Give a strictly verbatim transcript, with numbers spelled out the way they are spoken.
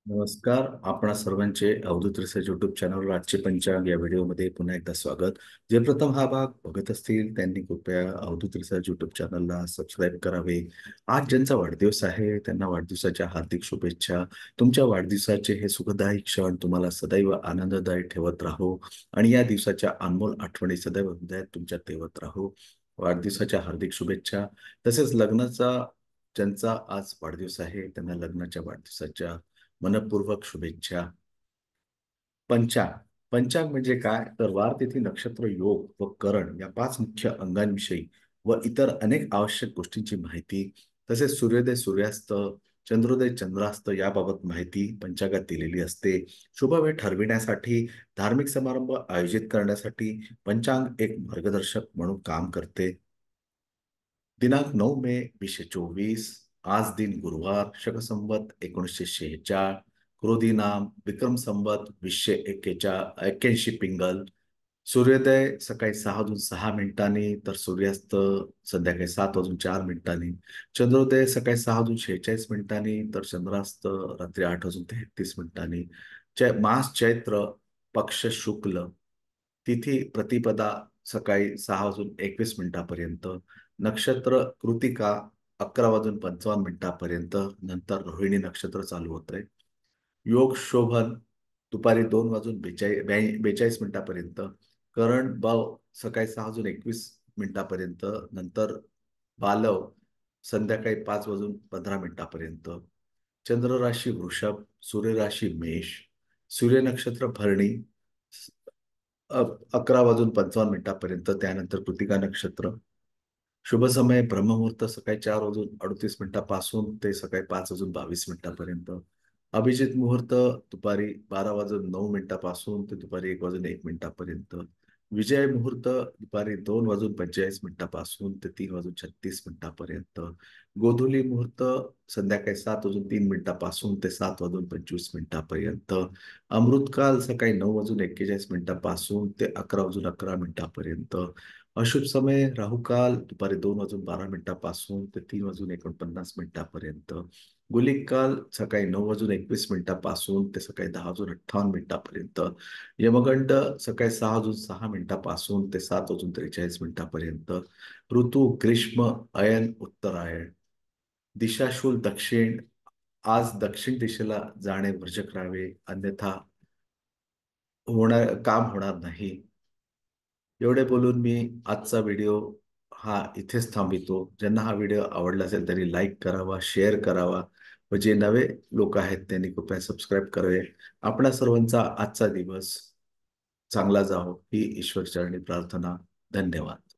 नमस्कार. आपणा सर्वांचे अवधूत रिसर्च युट्यूब चॅनलवर आजचे पंचांग या व्हिडिओमध्ये पुन्हा एकदा स्वागत. जे प्रथम हा भाग बघत असतील त्यांनी कृपया अवधूत रिसर्च युट्यूब चॅनलला सबस्क्राईब करावे. आज ज्यांचा वाढदिवस आहे त्यांना वाढदिवसाच्या हार्दिक शुभेच्छा. तुमच्या वाढदिवसाचे हे सुखदायी क्षण तुम्हाला सदैव आनंददायी ठेवत राहो आणि या दिवसाच्या अनमोल आठवणी सदैव हृदयात तुमच्या ठेवत राहो. वाढदिवसाच्या हार्दिक शुभेच्छा. तसेच लग्नाचा ज्यांचा आज वाढदिवस आहे त्यांना लग्नाच्या वाढदिवसाच्या मनपूर्वक शुभेच्छा. पंचांग पंचांग म्हणजे काय तर वार तिथी नक्षत्र योग व करण या पाच मुख्य अंगांविषयी व इतर अनेक आवश्यक गोष्टींची माहिती तसेच सूर्योदय सूर्यास्त चंद्रोदय चंद्रास्त याबाबत माहिती पंचांगात दिलेली असते. शुभ वेळ ठरविण्यासाठी धार्मिक समारंभ आयोजित करण्यासाठी पंचांग एक मार्गदर्शक म्हणून काम करते. दिनांक नऊ मे वीसशे चोवीस. आज दिन गुरुवार शक संवत एकोणीसशे शेहेचाळ क्रोधी नाम विक्रम संवत वीसशे एक्केचाळ एक्क्याऐंशी पिंगल. सूर्योदय सकाळी सहा वाजून सहा मिनिटांनी तर सूर्यास्त संध्याकाळी सात वाजून चार मिनिटांनी. चंद्रोदय सकाळी सहा वाजून शेहेचाळीस मिनिटांनी तर चंद्रास्त रात्री आठ वाजून तेहतीस मिनिटांनी. चै मास चैत्र पक्ष शुक्ल. तिथी प्रतिपदा सकाळी सहा वाजून एकवीस मिनिटापर्यंत. नक्षत्र कृतिका अकरा वाजून पंचावन्न मिनिटापर्यंत. नंतर रोहिणी नक्षत्र चालू होतंय. योग शोभन दुपारी दोन वाजून बेचाळीस बेचाळीस मिनिटापर्यंत. करण बाव सकाळी सहा वाजून एकवीस मिनिटापर्यंत. नंतर बालव संध्याकाळी पाच वाजून पंधरा मिनिटापर्यंत. चंद्र राशी वृषभ, सूर्य राशी मेष, सूर्य नक्षत्र भरणी अ- अकरा वाजून पंचावन्न मिनिटापर्यंत. त्यानंतर कृतिका नक्षत्र. शुभ समय ब्रह्ममुहूर्त सकाळी चार वाजून अडतीस मिनिटापासून ते सकाळी पाच वाजून बावीस मिनिटापर्यंत. अभिजित मुहूर्त दुपारी बारा वाजून नऊ मिनिटापासून ते दुपारी एक वाजून एक मिनिटापर्यंत. विजय मुहूर्त दुपारी दोन वाजून पंचेचाळीस मिनिटापासून ते तीन वाजून छत्तीस मिनिटापर्यंत. गोधुली मुहूर्त संध्याकाळी सात वाजून तीन मिनिटापासून ते सात वाजून पंचवीस मिनिटापर्यंत. अमृतकाल सकाळी नऊ वाजून एक्केचाळीस मिनिटापासून ते अकरा वाजून अकरा मिनिटापर्यंत. अशुभ समय राहुकाल दुपारी दोन वाजून बारा मिनिटापासून ते तीन वाजून एकोणपन्नास मिनिटापर्यंत. गुलिक काल सकाळी नऊ वाजून एकवीस मिनिटापासून ते सकाळी दहा वाजून अठ्ठावन्न मिनिटापर्यंत. यमगंड सकाळी सहा वाजून सहा मिनिटापासून ते सात वाजून त्रेचाळीस मिनिटापर्यंत. ऋतू ग्रीष्म अयन उत्तरायण. दिशाशूल दक्षिण. आज दक्षिण दिशेला जाणे वर्ज्य करावे अन्यथा होणार काम होणार नाही. एवढे बोलून मी आजचा व्हिडिओ हा इथेच थांबितो. ज्यांना हा व्हिडिओ आवडला असेल त्यांनी लाईक करावा, शेअर करावा व जे नवे लोक आहेत त्यांनी कृपया सबस्क्राईब करावे. आपणा सर्वांचा आजचा दिवस चांगला जावो ही ईश्वरचरणी प्रार्थना. धन्यवाद.